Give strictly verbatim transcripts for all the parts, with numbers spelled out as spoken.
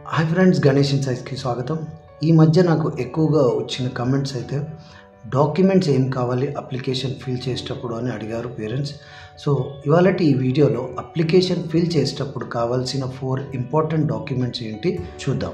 Hi friends, Ganesh ఇన్సైట్స్కి స్వాగతం. ఈ మధ్య నాకు ఎక్కువగా వచ్చిన కమెంట్స్ అయితే డాక్యుమెంట్స్ ఏం కావాలి అప్లికేషన్ ఫిల్ చేసేటప్పుడు అని అడిగారు పేరెంట్స్. సో ఇవాళటి ఈ వీడియోలో అప్లికేషన్ ఫిల్ చేసేటప్పుడు కావాల్సిన ఫోర్ ఇంపార్టెంట్ డాక్యుమెంట్స్ ఏంటి చూద్దాం.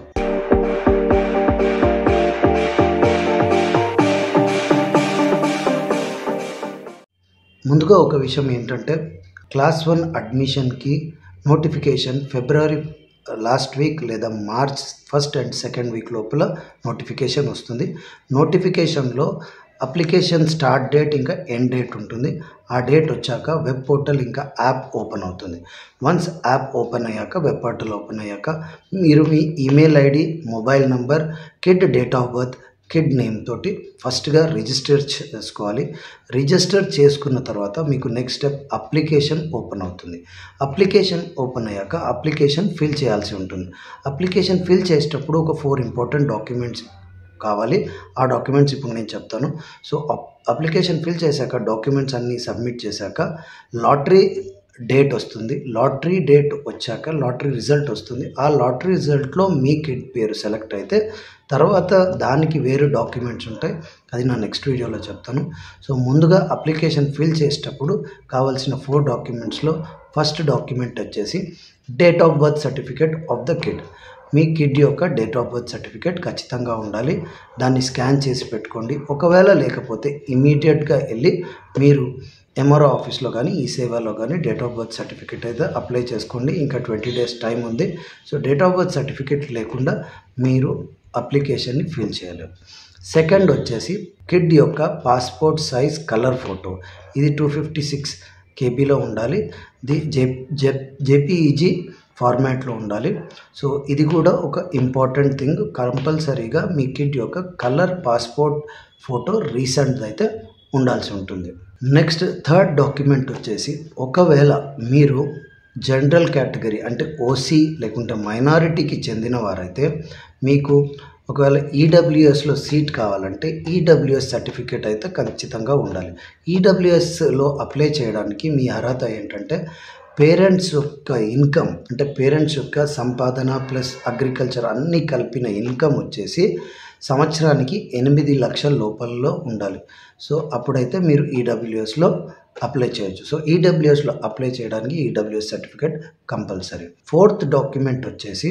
ముందుగా ఒక విషయం ఏంటంటే, క్లాస్ వన్ అడ్మిషన్కి నోటిఫికేషన్ ఫిబ్రవరి లాస్ట్ వీక్ లేదా March first and second week లోపల నోటిఫికేషన్ వస్తుంది. నోటిఫికేషన్లో అప్లికేషన్ స్టార్ట్ డేట్ ఇంకా ఎండ్ డేట్ ఉంటుంది. ఆ డేట్ వచ్చాక వెబ్ పోర్టల్ ఇంకా యాప్ ఓపెన్ అవుతుంది. వన్స్ యాప్ ఓపెన్ అయ్యాక, వెబ్ పోర్టల్ ఓపెన్ అయ్యాక మీరు మీ email ID, mobile number, kid date of birth, kid name తోటి ఫస్ట్గా రిజిస్టర్ చేసుకోవాలి. రిజిస్టర్ చేసుకున్న తర్వాత మీకు నెక్స్ట్ స్టెప్ అప్లికేషన్ ఓపెన్ అవుతుంది. అప్లికేషన్ ఓపెన్ అయ్యాక అప్లికేషన్ ఫిల్ చేయాల్సి ఉంటుంది. అప్లికేషన్ ఫిల్ చేసేటప్పుడు ఒక ఫోర్ ఇంపార్టెంట్ డాక్యుమెంట్స్ కావాలి. ఆ డాక్యుమెంట్స్ ఇప్పుడు నేను చెప్తాను. సో అప్లికేషన్ ఫిల్ చేశాక, డాక్యుమెంట్స్ అన్నీ సబ్మిట్ చేశాక లాటరీ డేట్ వస్తుంది. లాటరీ డేట్ వచ్చాక లాటరీ రిజల్ట్ వస్తుంది. ఆ లాటరీ రిజల్ట్లో మీ కిడ్ పేరు సెలెక్ట్ అయితే తర్వాత దానికి వేరే డాక్యుమెంట్స్ ఉంటాయి. అది నా నెక్స్ట్ వీడియోలో చెప్తాను. సో ముందుగా అప్లికేషన్ ఫిల్ చేసేటప్పుడు కావాల్సిన ఫోర్ డాక్యుమెంట్స్లో ఫస్ట్ డాక్యుమెంట్ వచ్చేసి date of birth certificate of the kid. మీ కిడ్ యొక్క డేట్ ఆఫ్ బర్త్ సర్టిఫికేట్ ఖచ్చితంగా ఉండాలి. దాన్ని స్కాన్ చేసి పెట్టుకోండి. ఒకవేళ లేకపోతే ఇమీడియట్గా వెళ్ళి మీరు ఎంఆర్ఓ ఆఫీస్లో కానీ ఈ సేవలో కానీ డేట్ ఆఫ్ బర్త్ సర్టిఫికేట్ అయితే అప్లై చేసుకోండి. ఇంకా ట్వంటీ డేస్ టైం ఉంది. So date of birth certificate లేకుండా మీరు అప్లికేషన్ని ఫిల్ చేయలేరు. సెకండ్ వచ్చేసి కిడ్ యొక్క పాస్పోర్ట్ సైజ్ కలర్ ఫోటో. ఇది టూ ఫిఫ్టీ సిక్స్ కేబీలో ఉండాలి. ది జే జే జేపీఈజీ ఫార్మాట్లో ఉండాలి. సో ఇది కూడా ఒక ఇంపార్టెంట్ థింగ్. కంపల్సరీగా మీ కిడ్ యొక్క కలర్ పాస్పోర్ట్ ఫోటో రీసెంట్ అయితే ఉండాల్సి ఉంటుంది. నెక్స్ట్ థర్డ్ డాక్యుమెంట్ వచ్చేసి, ఒకవేళ మీరు జనరల్ కేటగిరీ అంటే ఓసీ లేకుంటే మైనారిటీకి చెందిన వారైతే మీకు ఒకవేళ ఈడబ్ల్యూఎస్లో సీట్ కావాలంటే ఈడబ్ల్యూఎస్ సర్టిఫికేట్ అయితే ఖచ్చితంగా ఉండాలి. ఈడబ్ల్యూఎస్లో అప్లై చేయడానికి మీ అర్హత ఏంటంటే పేరెంట్స్ యొక్క ఇన్కమ్ అంటే పేరెంట్స్ యొక్క సంపాదన ప్లస్ అగ్రికల్చర్ అన్నీ కలిపిన ఇన్కమ్ వచ్చేసి సంవత్సరానికి ఎనిమిది లక్షల లోపలలో ఉండాలి. సో అప్పుడైతే మీరు ఈడబ్ల్యూఎస్లో అప్లై చేయొచ్చు. సో ఈడబ్ల్యూఎస్లో అప్లై చేయడానికి EWS certificate compulsory. Fourth document వచ్చేసి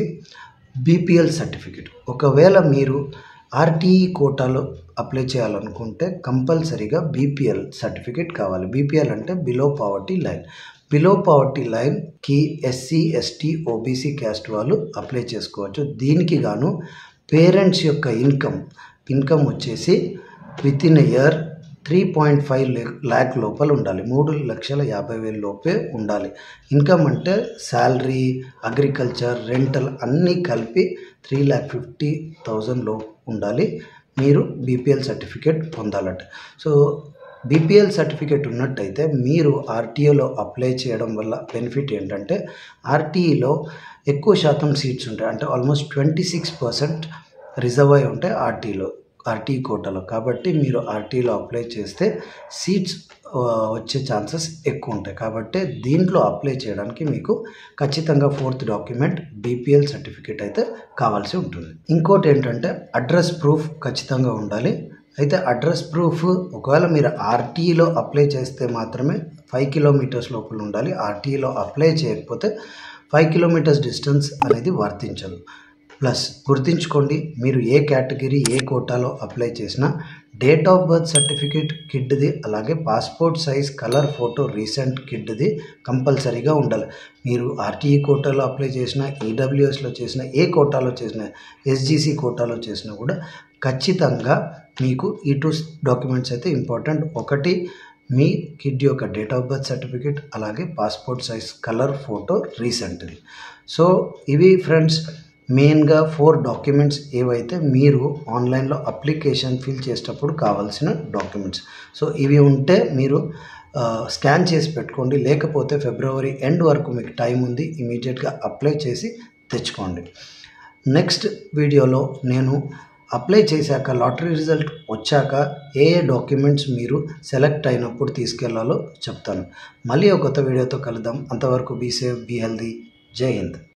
బీపీఎల్ సర్టిఫికేట్. ఒకవేళ మీరు ఆర్టీఈ కోటాలో అప్లై చేయాలనుకుంటే కంపల్సరీగా బీపీఎల్ సర్టిఫికేట్ కావాలి. బీపీఎల్ అంటే below poverty line. Below poverty లైన్కి ఎస్సీ, ఎస్టీ, ఓబీసీ క్యాస్ట్ వాళ్ళు అప్లై చేసుకోవచ్చు. దీనికి గాను పేరెంట్స్ యొక్క ఇన్కమ్ ఇన్కమ్ వచ్చేసి within year three point five lakh లోపల ఉండాలి. మూడు లక్షల యాభై వేల లోపే ఉండాలి. ఇన్కమ్ అంటే శాలరీ, అగ్రికల్చర్, రెంటల్ అన్నీ కలిపి త్రీ ల్యాక్ ఫిఫ్టీ థౌజండ్ లో ఉండాలి మీరు బీపీఎల్ సర్టిఫికేట్ పొందాలంటే. సో బీపీఎల్ సర్టిఫికేట్ ఉన్నట్టయితే మీరు ఆర్టీఏలో అప్లై చేయడం వల్ల బెనిఫిట్ ఏంటంటే, ఆర్టీఈలో ఎక్కువ శాతం సీట్స్ ఉంటాయి. అంటే almost twenty six percent reserve అయి ఉంటాయి ఆర్టీలో ఆర్టీఈ కోటాలో. కాబట్టి మీరు ఆర్టీఈలో అప్లై చేస్తే సీట్స్ వచ్చే ఛాన్సెస్ ఎక్కువ ఉంటాయి. కాబట్టి దీంట్లో అప్లై చేయడానికి మీకు ఖచ్చితంగా ఫోర్త్ డాక్యుమెంట్ బీపీఎల్ సర్టిఫికేట్ అయితే కావాల్సి ఉంటుంది. ఇంకోటి ఏంటంటే అడ్రస్ ప్రూఫ్ ఖచ్చితంగా ఉండాలి. అయితే అడ్రస్ ప్రూఫ్ ఒకవేళ మీరు ఆర్టీఈలో అప్లై చేస్తే మాత్రమే ఫైవ్ కిలోమీటర్స్ లోపల ఉండాలి. ఆర్టీఈలో అప్లై చేయకపోతే ఫైవ్ కిలోమీటర్స్ డిస్టెన్స్ అనేది వర్తించదు. ప్లస్ గుర్తుంచుకోండి, మీరు ఏ కేటగిరీ ఏ కోటాలో అప్లై చేసినా డేట్ ఆఫ్ బర్త్ సర్టిఫికేట్ కిడ్ది అలాగే passport size colour photo recent కిడ్ది కంపల్సరీగా ఉండాలి. మీరు ఆర్టీఈ కోటాలో అప్లై చేసినా, ఈడబ్ల్యూఎస్లో చేసినా, ఏ కోటాలో చేసినా, ఎస్జీసీ కోటాలో చేసినా కూడా ఖచ్చితంగా మీకు ఈ టూ డాక్యుమెంట్స్ అయితే ఇంపార్టెంట్. ఒకటి మీ కిడ్ యొక్క డేట్ ఆఫ్ బర్త్ సర్టిఫికేట్ అలాగే పాస్పోర్ట్ సైజ్ కలర్ ఫోటో రీసెంట్ది. సో ఇవి ఫ్రెండ్స్ మెయిన్గా ఫోర్ డాక్యుమెంట్స్ ఏవైతే మీరు ఆన్లైన్లో అప్లికేషన్ ఫిల్ చేసేటప్పుడు కావాల్సిన డాక్యుమెంట్స్. సో ఇవి ఉంటే మీరు స్కాన్ చేసి పెట్టుకోండి. లేకపోతే ఫిబ్రవరి ఎండ్ వరకు మీకు టైం ఉంది. ఇమీడియట్గా అప్లై చేసి తెచ్చుకోండి. నెక్స్ట్ వీడియోలో నేను అప్లై చేశాక లాటరీ రిజల్ట్ వచ్చాక ఏ ఏ డాక్యుమెంట్స్ మీరు సెలెక్ట్ అయినప్పుడు తీసుకెళ్లాలో చెప్తాను. మళ్ళీ ఒక కొత్త వీడియోతో కలుద్దాం. అంతవరకు బీ సేఫ్, బీ హెల్దీ. జై హింద్.